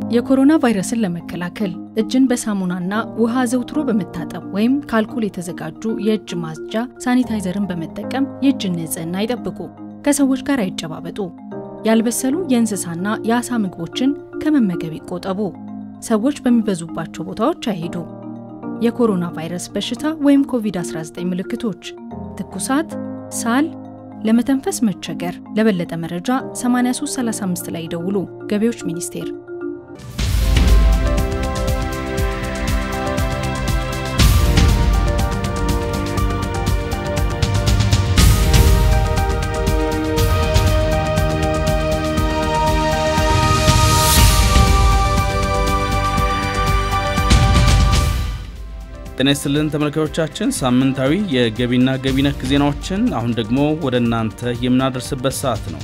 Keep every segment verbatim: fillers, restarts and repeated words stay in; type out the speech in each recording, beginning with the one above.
የኮሮና ቫይረስን ለመከላከል እጅን በሳሙናና ውሃ ዘውትሮ በመታጠብ ወይም ከአልኮል የተዘጋጁ የእጅ ማጽጃ ሳኒታይዘርን በመጠቀም የእጅን ንጽህና ይጠብቁ። ከሰዎች ጋር አይጨባበጡ። ያልበሰሉ የእንስሳና የአሳ ምግቦችን ከመመገብ ይቆጠቡ። ሰዎች በሚበዙባቸው ቦታዎች አይሄዱ። የኮሮና ቫይረስ በሽታ ወይም ኮቪድ አስራ ዘጠኝ ምልክቶች ትኩሳት፣ ሳል፣ ለመተንፈስ መቸገር። ለበለጠ መረጃ ሰማንያ ሶስት ሰላሳ አምስት ላይ ደውሉ። ገቢዎች ሚኒስቴር። ተነስተልን ተመልካቾቻችን ሳምንታዊ የገቢና ገቢ ነክ ዜናዎችን አሁን ደግሞ ወደ እናንተ የምናደርስበት ሰዓት ነው።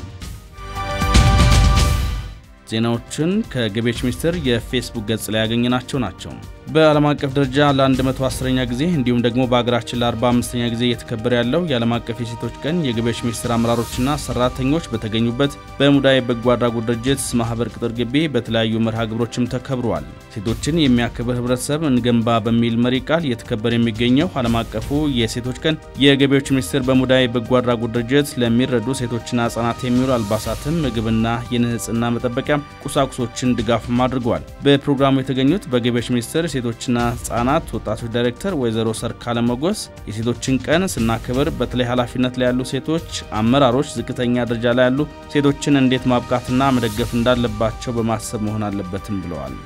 ዜናዎችን ከገቢዎች ሚኒስቴር የፌስቡክ ገጽ ላይ ያገኘናቸው ናቸው። በዓለም አቀፍ ደረጃ ለ110ኛ ጊዜ እንዲሁም ደግሞ በአገራችን ለ45ኛ ጊዜ እየተከበረ ያለው የዓለም አቀፍ የሴቶች ቀን የገቢዎች ሚኒስቴር አመራሮችና ሰራተኞች በተገኙበት በሙዳይ በጎ አድራጎት ድርጅት ማህበር ቅጥር ግቢ በተለያዩ መርሃ ግብሮችም ተከብሯል። ሴቶችን የሚያከብር ህብረተሰብ እንገንባ በሚል መሪ ቃል እየተከበረ የሚገኘው ዓለም አቀፉ የሴቶች ቀን የገቢዎች ሚኒስቴር በሙዳይ በጎ አድራጎት ድርጅት ለሚረዱ ሴቶችና ህጻናት የሚውሉ አልባሳትን፣ ምግብና የንጽህና መጠበቂያ ቁሳቁሶችን ድጋፍም አድርጓል። በፕሮግራሙ የተገኙት በገቢዎች ሚኒስቴር ሴቶችና ህጻናት ወጣቶች ዳይሬክተር ወይዘሮ ሰርካለ መጎስ የሴቶችን ቀን ስናከብር በተለይ ኃላፊነት ላይ ያሉ ሴቶች አመራሮች ዝቅተኛ ደረጃ ላይ ያሉ ሴቶችን እንዴት ማብቃትና መደገፍ እንዳለባቸው በማሰብ መሆን አለበትም ብለዋል።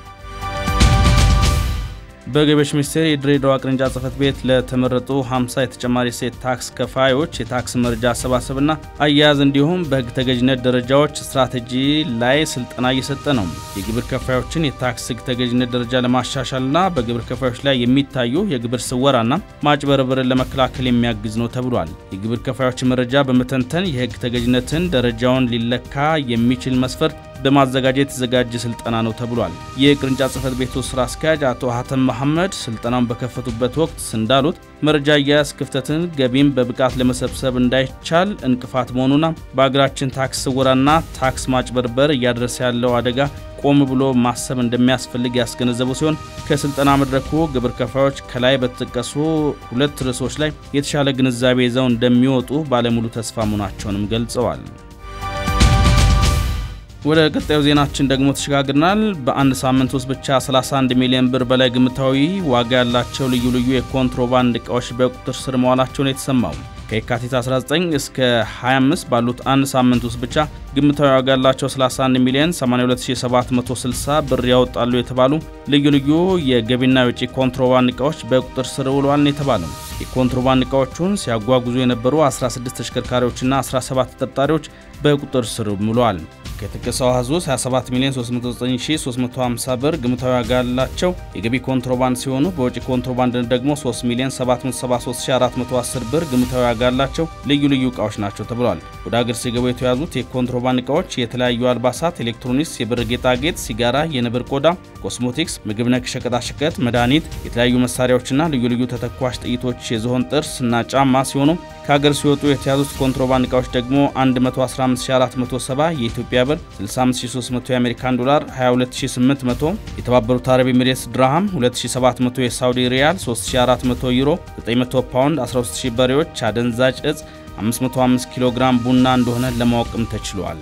በገቢዎች ሚኒስቴር የድሬዳዋ ቅርንጫፍ ጽሕፈት ቤት ለተመረጡ ሃምሳ የተጨማሪ ሴት ታክስ ከፋዮች የታክስ መረጃ አሰባሰብና አያያዝ እንዲሁም በህግ ተገዥነት ደረጃዎች ስትራቴጂ ላይ ስልጠና እየሰጠ ነው። የግብር ከፋዮችን የታክስ ህግ ተገዥነት ደረጃ ለማሻሻልና በግብር ከፋዮች ላይ የሚታዩ የግብር ስወራና ማጭበርበርን ለመከላከል የሚያግዝ ነው ተብሏል። የግብር ከፋዮች መረጃ በመተንተን የህግ ተገዥነትን ደረጃውን ሊለካ የሚችል መስፈርት በማዘጋጀት የተዘጋጀ ስልጠና ነው ተብሏል። የቅርንጫፍ ጽሕፈት ቤቱ ስራ አስኪያጅ አቶ ሀተም መሐመድ ስልጠናውን በከፈቱበት ወቅት እንዳሉት መረጃ አያያዝ ክፍተትን ገቢም በብቃት ለመሰብሰብ እንዳይቻል እንቅፋት መሆኑና በአገራችን ታክስ ስወራና ታክስ ማጭበርበር እያደረሰ ያለው አደጋ ቆም ብሎ ማሰብ እንደሚያስፈልግ ያስገነዘቡ ሲሆን ከስልጠና መድረኩ ግብር ከፋዮች ከላይ በተጠቀሱ ሁለት ርዕሶች ላይ የተሻለ ግንዛቤ ይዘው እንደሚወጡ ባለሙሉ ተስፋ መሆናቸውንም ገልጸዋል። ወደ ቀጣዩ ዜናችን ደግሞ ተሸጋግረናል። በአንድ ሳምንት ውስጥ ብቻ ሰላሳ አንድ ሚሊዮን ብር በላይ ግምታዊ ዋጋ ያላቸው ልዩ ልዩ የኮንትሮባንድ ዕቃዎች በቁጥጥር ስር መዋላቸውን የተሰማው ከየካቲት አስራ ዘጠኝ እስከ ሃያ አምስት ባሉት አንድ ሳምንት ውስጥ ብቻ ግምታዊ ዋጋ ያላቸው ሰላሳ አንድ ሚሊዮን ሰማንያ ሁለት ሺህ ሰባት መቶ ስልሳ ብር ያወጣሉ የተባሉ ልዩ ልዩ የገቢና የውጪ ኮንትሮባንድ ዕቃዎች በቁጥጥር ስር ውለዋል ነው የተባለው። የኮንትሮባንድ ዕቃዎቹን ሲያጓጉዙ የነበሩ አስራ ስድስት ተሽከርካሪዎችና አስራ ሰባት ተጠርጣሪዎች በቁጥጥር ስር ውለዋል። ከተከሰው አሃዙ ሃያ ሰባት ሚሊዮን ሶስት መቶ ዘጠኝ ሺህ ሶስት መቶ ሃምሳ ብር ግምታዊ ዋጋ ያላቸው የገቢ ኮንትሮባንድ ሲሆኑ በውጪ ኮንትሮባንድ ደግሞ ሶስት ሚሊዮን ሰባት መቶ ሰባ ሶስት ሺህ አራት መቶ አስር ብር ግምታዊ ዋጋ ያላቸው ልዩ ልዩ ዕቃዎች ናቸው ተብሏል። ወደ ሀገር ሲገቡ የተያዙት የኮንትሮባንድ ዕቃዎች የተለያዩ አልባሳት፣ ኤሌክትሮኒክስ፣ የብር ጌጣጌጥ፣ ሲጋራ፣ የነብር ቆዳ፣ ኮስሞቲክስ፣ ምግብ ነክ ሸቀጣሸቀጥ፣ መድኃኒት፣ የተለያዩ መሳሪያዎችና ልዩ ልዩ ተተኳሽ ጥይቶች፣ የዝሆን ጥርስ እና ጫማ ሲሆኑ ከሀገር ሲወጡ የተያዙት ኮንትሮባንድ ዕቃዎች ደግሞ መቶ አስራ አምስት ሺህ አራት መቶ ሰባ የኢትዮጵያ ብር፣ ስልሳ አምስት ሺህ ሶስት መቶ የአሜሪካን ዶላር፣ ሃያ ሁለት ሺህ ስምንት መቶ የተባበሩት አረብ ኤሚሬትስ ድርሃም፣ ሁለት ሺህ ሰባት መቶ የሳውዲ ሪያል፣ ሶስት ሺህ አራት መቶ ዩሮ፣ ዘጠኝ መቶ ፓውንድ፣ አስራ ሶስት ሺህ በሬዎች፣ አደንዛዥ እጽ፣ አምስት መቶ አምስት ኪሎ ግራም ቡና እንደሆነ ለማወቅም ተችሏል።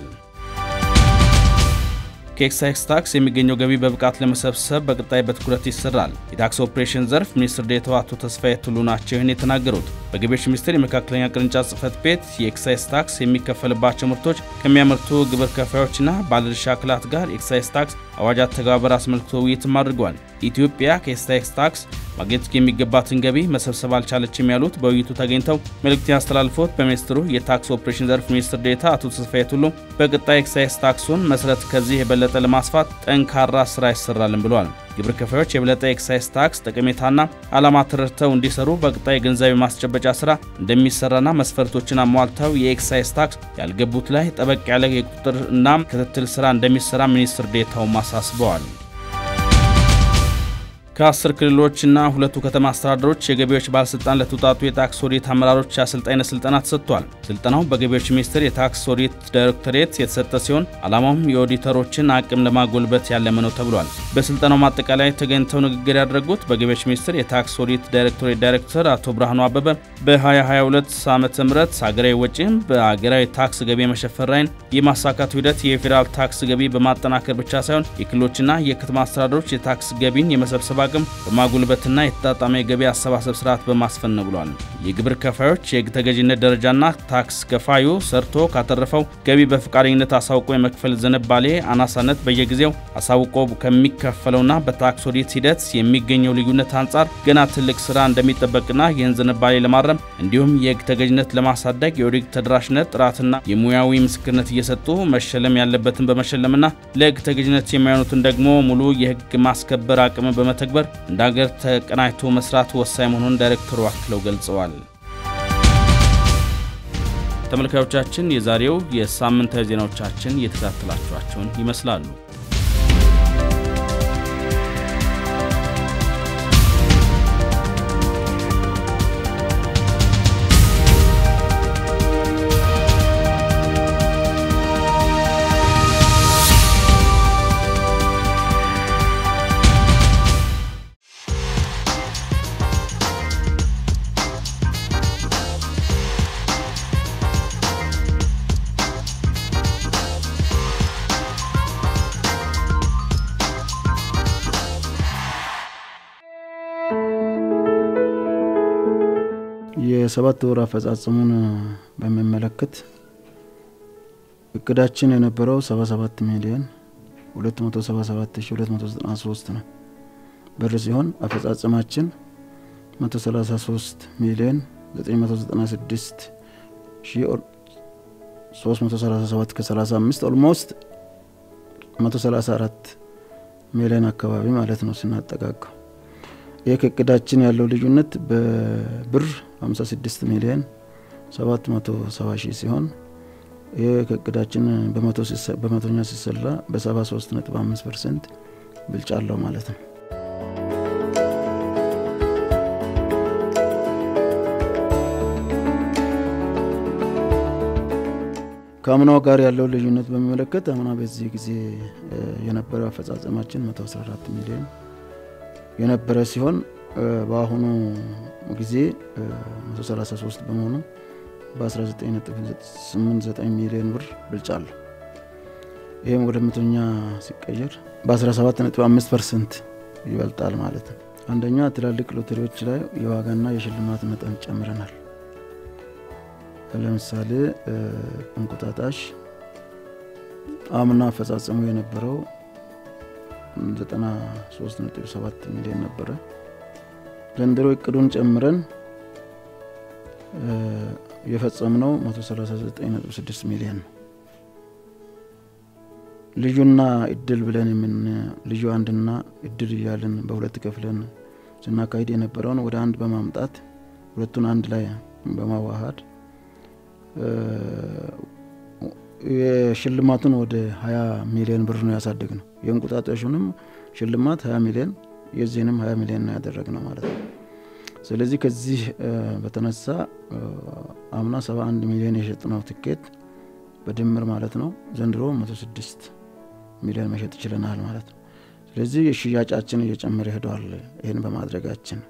ከኤክሳይዝ ታክስ የሚገኘው ገቢ በብቃት ለመሰብሰብ በቀጣይ በትኩረት ይሰራል። የታክስ ኦፕሬሽን ዘርፍ ሚኒስትር ዴኤታው አቶ ተስፋዬ ቱሉ ናቸው ይህን የተናገሩት። በገቢዎች ሚኒስቴር የመካከለኛ ቅርንጫፍ ጽሕፈት ቤት የኤክሳይዝ ታክስ የሚከፈልባቸው ምርቶች ከሚያመርቱ ግብር ከፋዮችና ባለድርሻ አካላት ጋር ኤክሳይዝ ታክስ አዋጅ አተገባበር አስመልክቶ ውይይትም አድርጓል። ኢትዮጵያ ከኤክሳይዝ ታክስ ማግኘት የሚገባትን ገቢ መሰብሰብ አልቻለችም ያሉት በውይይቱ ተገኝተው መልእክት ያስተላልፉት በሚኒስትሩ የታክስ ኦፕሬሽን ዘርፍ ሚኒስትር ዴኤታ አቶ ተስፋዬ ቱሉ በቀጣይ ኤክሳይዝ ታክሱን መሰረት ከዚህ የበለጠ ለማስፋት ጠንካራ ስራ ይሰራልን ብለዋል። ግብር ከፋዮች የበለጠ ኤክሳይዝ ታክስ ጠቀሜታና ዓላማ ተረድተው እንዲሰሩ በቀጣይ ገንዘብ ማስጨበጫ ስራ እንደሚሰራና መስፈርቶችን አሟልተው የኤክሳይዝ ታክስ ያልገቡት ላይ ጠበቅ ያለ የቁጥጥር እና ክትትል ስራ እንደሚሰራ ሚኒስትር ዴኤታው ማሳስበዋል። ከአስር ክልሎችና ሁለቱ ከተማ አስተዳደሮች የገቢዎች ባለስልጣን ለተውጣጡ የታክስ ኦዲት አመራሮች አሰልጣኝ ስልጠና ተሰጥቷል። ስልጠናው በገቢዎች ሚኒስቴር የታክስ ኦዲት ዳይሬክቶሬት የተሰጠ ሲሆን ዓላማውም የኦዲተሮችን አቅም ለማጎልበት ያለመ ነው ተብሏል። በስልጠናው ማጠቃላይ ተገኝተው ንግግር ያደረጉት በገቢዎች ሚኒስቴር የታክስ ኦዲት ዳይሬክቶሬት ዳይሬክተር አቶ ብርሃኑ አበበ በ2022 ዓመተ ምህረት ሀገራዊ ወጪም በሀገራዊ ታክስ ገቢ መሸፈን ራዕይን የማሳካቱ ሂደት የፌዴራል ታክስ ገቢ በማጠናከር ብቻ ሳይሆን የክልሎችና የከተማ አስተዳደሮች የታክስ ገቢን የመሰብሰብ አቅም በማጎልበትና የተጣጣመ የገቢ አሰባሰብ ስርዓት በማስፈን ነው ብሏል። የግብር ከፋዮች የሕግ ተገዥነት ደረጃና ታክስ ከፋዩ ሰርቶ ካተረፈው ገቢ በፍቃደኝነት አሳውቆ የመክፈል ዝንባሌ አናሳነት በየጊዜው አሳውቆ ከሚከፈለውና በታክስ ኦዲት ሂደት የሚገኘው ልዩነት አንጻር ገና ትልቅ ስራ እንደሚጠበቅና ይህን ዝንባሌ ለማረም እንዲሁም የሕግ ተገዥነት ለማሳደግ የኦዲት ተደራሽነት ጥራትና የሙያዊ ምስክርነት እየሰጡ መሸለም ያለበትን በመሸለምና ለሕግ ተገዥነት የማይሆኑትን ደግሞ ሙሉ የሕግ ማስከበር አቅም በመተግበር እንደ ሀገር ተቀናጅቶ መስራት ወሳኝ መሆኑን ዳይሬክተሩ አክለው ገልጸዋል። ተመልካዮቻችን የዛሬው የሳምንታዊ ዜናዎቻችን እየተከታተላችኋቸውን ይመስላሉ። የሰባት ወር አፈጻጸሙን በመመለከት እቅዳችን የነበረው ሰባ ሰባት ሚሊዮን ሁለት መቶ ሰባ ሰባት ሺህ ሁለት መቶ ዘጠና ሶስት ነው ብር ሲሆን አፈጻጸማችን መቶ ሰላሳ ሶስት ሚሊዮን ዘጠኝ መቶ ዘጠና ስድስት ሺህ ሶስት መቶ ሰላሳ ሰባት ከሰላሳ አምስት ኦልሞስት መቶ ሰላሳ አራት ሚሊዮን አካባቢ ማለት ነው ስናጠቃቀው። የከቅዳችን ያለው ልዩነት በብር ሃምሳ ስድስት ሚሊዮን ሰባት መቶ ሰባ ሺህ ሲሆን የከቅዳችን በመቶ በመቶኛ ሲሰላ በሰባ ሶስት ነጥብ አምስት ፐርሰንት ብልጫ አለው ማለት ነው። ከአምናው ጋር ያለው ልዩነት በመመለከት አምና በዚህ ጊዜ የነበረው አፈጻጸማችን መቶ አስራ አራት ሚሊዮን የነበረ ሲሆን በአሁኑ ጊዜ መቶ ሰላሳ ሶስት በመሆኑ በ19 ነጥብ ስምንት ዘጠኝ ሚሊዮን ብር ብልጫ አለው። ይሄም ወደ መቶኛ ሲቀየር በ17 ነጥብ አምስት ፐርሰንት ይበልጣል ማለት ነው። አንደኛ ትላልቅ ሎተሪዎች ላይ የዋጋና የሽልማት መጠን ጨምረናል። ለምሳሌ እንቁጣጣሽ አምና አፈጻጸሙ የነበረው ዘጠና ሶስት ነጥብ ሰባት ሚሊዮን ነበር። ዘንድሮ እቅዱን ጨምረን የፈጸምነው መቶ ሰላሳ ዘጠኝ ነጥብ ስድስት ሚሊዮን ነው። ልዩና እድል ብለን ምን ልዩ አንድና እድል ያለን በሁለት ከፍለን ስናካሂድ የነበረውን ወደ አንድ በማምጣት ሁለቱን አንድ ላይ በማዋሃድ የሽልማቱን ወደ ሃያ ሚሊዮን ብር ነው ያሳደግነው። የእንቁጣጣሹንም ሽልማት ሃያ ሚሊዮን የዚህንም ሃያ ሚሊዮን ነው ያደረግነው ማለት ነው። ስለዚህ ከዚህ በተነሳ አምና ሰባ አንድ ሚሊዮን የሸጥነው ትኬት በድምር ማለት ነው ዘንድሮ መቶ ስድስት ሚሊዮን መሸጥ ይችላል ማለት ነው። ስለዚህ የሽያጫችን እየጨመረ ሄዷል ይሄን በማድረጋችን።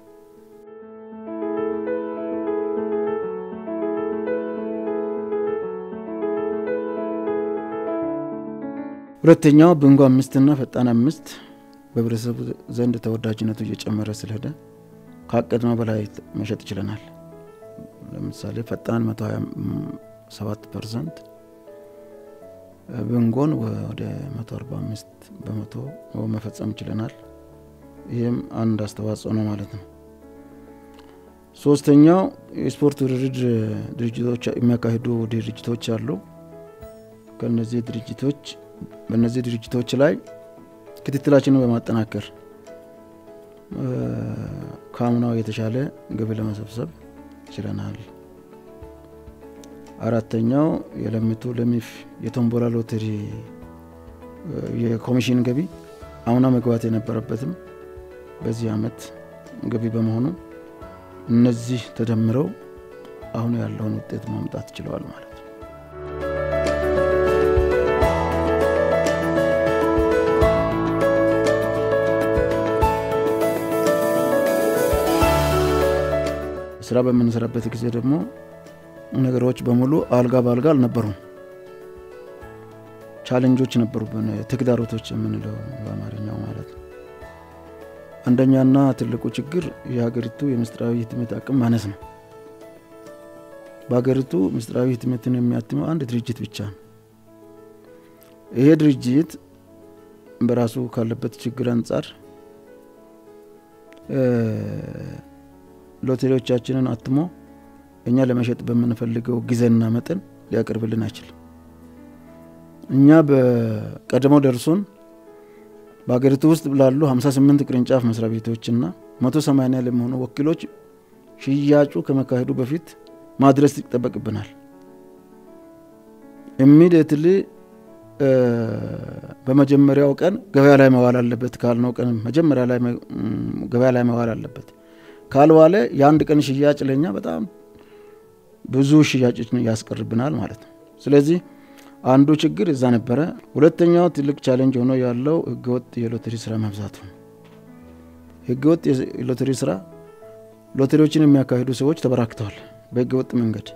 ሁለተኛው ብንጎ አምስት እና ፈጣን አምስት በህብረተሰቡ ዘንድ ተወዳጅነቱ እየጨመረ ስለሄደ ካቀድነው በላይ መሸጥ ይችላል። ለምሳሌ ፈጣን መቶ ሃያ ሰባት ፐርሰንት ብንጎን ወደ መቶ አርባ አምስት በመቶ መፈጸም ይችላል። ይሄም አንድ አስተዋጽኦ ነው ማለት ነው። ሶስተኛው የስፖርት ውድድር ድርጅቶች የሚያካሂዱ ድርጅቶች አሉ። ከነዚህ ድርጅቶች በእነዚህ ድርጅቶች ላይ ክትትላችንን በማጠናከር ካምናው የተሻለ ገቢ ለመሰብሰብ ይችላል። አራተኛው የለምቱ ለሚፍ የቶምቦላ ሎተሪ የኮሚሽን ገቢ አምና መግባት የነበረበትም በዚህ አመት ገቢ በመሆኑ እነዚህ ተደምረው አሁን ያለውን ውጤት ማምጣት ችለዋል ማለት ነው። ስራ በመንሰራበት ጊዜ ደግሞ ነገሮች በሙሉ አልጋ ባልጋ አልነበሩም። ቻሌንጆች ነበሩብን፣ ተግዳሮቶች የምንለው በአማርኛው ማለት ነው። አንደኛና ትልቁ ችግር የሀገሪቱ የምስጢራዊ ህትመት አቅም ማነስ ነው። በሀገሪቱ ምስጢራዊ ህትመትን የሚያትመው አንድ ድርጅት ብቻ ነው። ይሄ ድርጅት በራሱ ካለበት ችግር አንፃር ሎተሪዎቻችንን አትሞ እኛ ለመሸጥ በመንፈልገው ጊዜና መጠን ሊያቀርብልን አይችልም። እኛ በቀደመው ደርሶን በአገሪቱ ውስጥ ላሉ ሃምሳ ስምንት ቅርንጫፍ መስሪያ ቤቶችና መቶ ሰማንያ ለሚሆኑ ወኪሎች ሽያጩ ከመካሄዱ በፊት ማድረስ ይጠበቅብናል። ኢሚዲየትሊ በመጀመሪያው ቀን ገበያ ላይ መዋል አለበት ካልነው ቀን መጀመሪያ ላይ ገበያ ላይ መዋል አለበት። ካልዋለ የአንድ ቀን ሽያጭ ለኛ በጣም ብዙ ሽያጮችን ያስቀርብናል ማለት ነው። ስለዚህ አንዱ ችግር እዛ ነበረ። ሁለተኛው ትልቅ ቻሌንጅ ሆኖ ያለው ህገወጥ የሎተሪ ስራ መብዛቱ። ህገወጥ የሎተሪ ስራ ሎተሪዎችን የሚያካሂዱ ሰዎች ተበራክተዋል በህገወጥ መንገድ።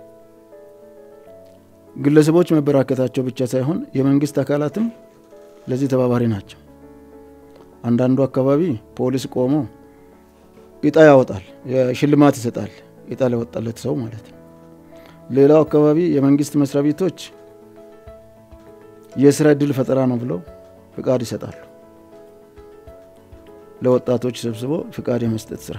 ግለሰቦች መበራከታቸው ብቻ ሳይሆን የመንግስት አካላትም ለዚህ ተባባሪ ናቸው። አንዳንዱ አካባቢ ፖሊስ ቆሞ እጣ ያወጣል፣ የሽልማት ይሰጣል፣ እጣ ለወጣለት ሰው ማለት ነው። ሌላው አካባቢ የመንግስት መስሪያ ቤቶች የስራ ዕድል ፈጠራ ነው ብለው ፍቃድ ይሰጣሉ። ለወጣቶች ሰብስቦ ፍቃድ የመስጠት ስራ።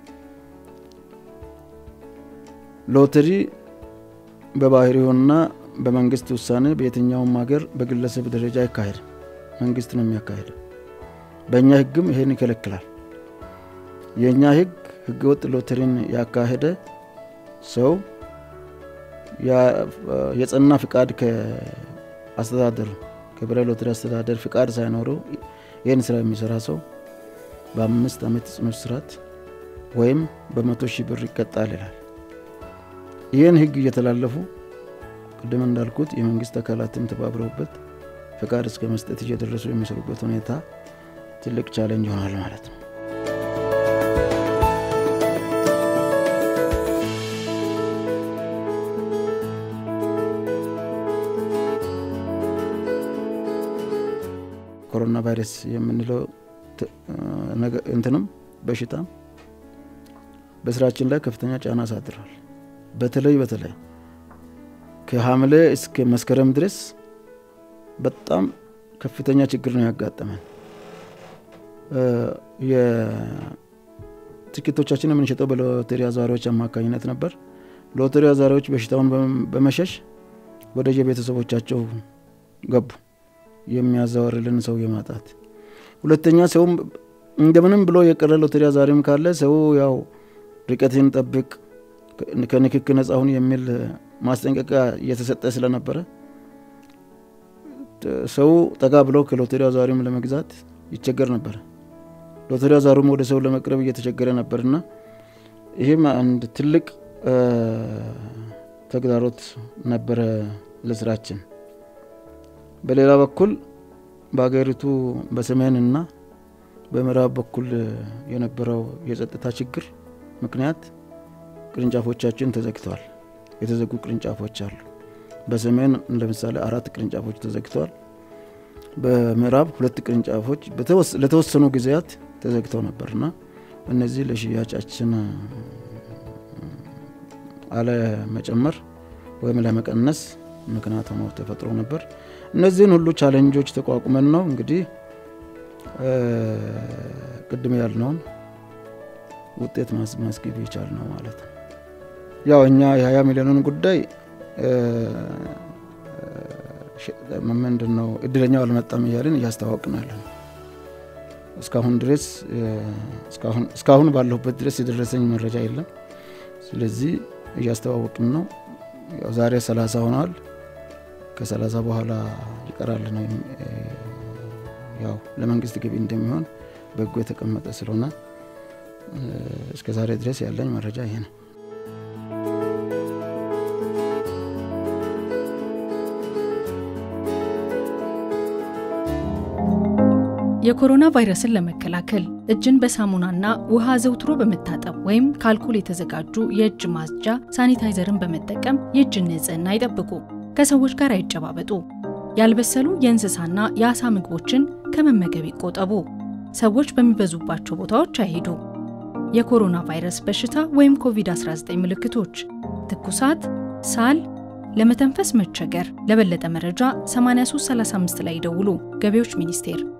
ሎተሪ በባህሪውና በመንግስት ውሳኔ በየትኛውም ሀገር በግለሰብ ደረጃ አይካሄድም፣ መንግስት ነው የሚያካሂደው። በእኛ ህግም ይሄን ይከለክላል። የኛ ህግ ህገወጥ ሎተሪን ያካሄደ ሰው የጸና ፍቃድ ከአስተዳደሩ ከብሔራዊ ሎተሪ አስተዳደር ፍቃድ ሳይኖረው ይሄን ስራ የሚሰራ ሰው በአምስት አመት ጽኑ እስራት ወይም በመቶ ሺህ ብር ይቀጣል ይላል። ይሄን ህግ እየተላለፉ ቀደም እንዳልኩት የመንግስት አካላትም ተባብረውበት ፍቃድ እስከ መስጠት እየደረሱ የሚሰሩበት ሁኔታ ትልቅ ቻሌንጅ ሆኗል ማለት ነው። ኮሮና ቫይረስ የምንለው እንትንም በሽታም በስራችን ላይ ከፍተኛ ጫና አሳድሯል። በተለይ በተለይ ከሐምሌ እስከ መስከረም ድረስ በጣም ከፍተኛ ችግር ነው ያጋጠመን። የትኬቶቻችንን የምንሸጠው በሎተሪ አዛሪዎች አማካኝነት ነበር። ሎተሪ አዛሪዎች በሽታውን በመሸሽ ወደ የቤተሰቦቻቸው ገቡ። የሚያዛወርልን ሰው የማጣት ሁለተኛ ሰው እንደምንም ብሎ የቀረ ሎተሪ አዛሪም ካለ ሰው ያው ርቀትን ጠብቅ ከንክክ ነፃ ሁን የሚል ማስጠንቀቂያ እየተሰጠ ስለነበረ ሰው ጠጋ ብሎ ከሎተሪ አዛሪም ለመግዛት ይቸገር ነበር። ሎተሪ አዛሪም ወደ ሰው ለመቅረብ እየተቸገረ ነበርና ይሄም አንድ ትልቅ ተግዳሮት ነበር ለስራችን። በሌላ በኩል በአገሪቱ በሰሜንና በምዕራብ በኩል የነበረው የጸጥታ ችግር ምክንያት ቅርንጫፎቻችን ተዘግተዋል። የተዘጉ ቅርንጫፎች አሉ። በሰሜን ለምሳሌ አራት ቅርንጫፎች ተዘግተዋል። በምዕራብ ሁለት ቅርንጫፎች ለተወሰኑ ጊዜያት ተዘግተው ነበርና እነዚህ ለሽያጫችን አለ መጨመር ወይም ለመቀነስ ምክንያት ሆኖ ተፈጥሮ ነበር። እነዚህን ሁሉ ቻሌንጆች ተቋቁመን ነው እንግዲህ ቅድም ያልነው ውጤት ማስመዝገብ ይቻላል ማለት ነው። ያው እኛ የ20 ሚሊዮን ጉዳይ ምንድነው እድለኛው አልመጣም ይያልን ያስተዋወቅናል። እስካሁን ድረስ እስካሁን እስካሁን ባለሁበት ድረስ የደረሰኝ መረጃ የለም። ስለዚህ ያስተዋወቅን ነው። ያው ዛሬ ሰላሳ ሆኗል። ከሰላሳ በኋላ ይቀራል ነው ያው ለመንግስት ገቢ እንደሚሆን በጎ የተቀመጠ ስለሆነ እስከ ዛሬ ድረስ ያለኝ መረጃ ይሄ ነው። የኮሮና ቫይረስን ለመከላከል እጅን በሳሙናና ውሃ ዘውትሮ በመታጠብ ወይም ከአልኮል የተዘጋጁ የእጅ ማጽጃ ሳኒታይዘርን በመጠቀም የእጅን ንጽህና ይጠብቁ። ከሰዎች ጋር አይጨባበጡ። ያልበሰሉ የእንስሳና የአሳ ምግቦችን ከመመገብ ይቆጠቡ። ሰዎች በሚበዙባቸው ቦታዎች አይሄዱ። የኮሮና ቫይረስ በሽታ ወይም ኮቪድ አስራ ዘጠኝ ምልክቶች ትኩሳት፣ ሳል፣ ለመተንፈስ መቸገር። ለበለጠ መረጃ ሰማንያ ሶስት ሰላሳ አምስት ላይ ደውሉ። ገቢዎች ሚኒስቴር